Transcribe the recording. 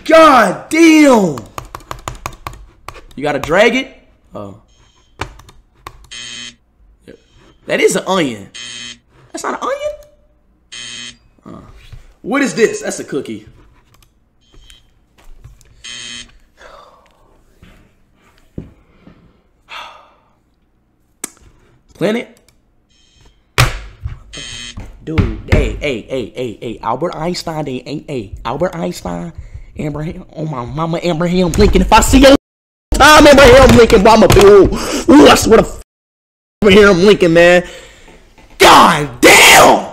God damn. You gotta drag it? Oh. That is an onion. That's not an onion? What is this? That's a cookie. Planet? Dude, hey, Albert Einstein, Albert Einstein, Abraham, oh my mama, Abraham Lincoln. If I see your time, Abraham Lincoln, boy, I'm gonna be, ooh, I swear to Abraham Lincoln, man. God damn!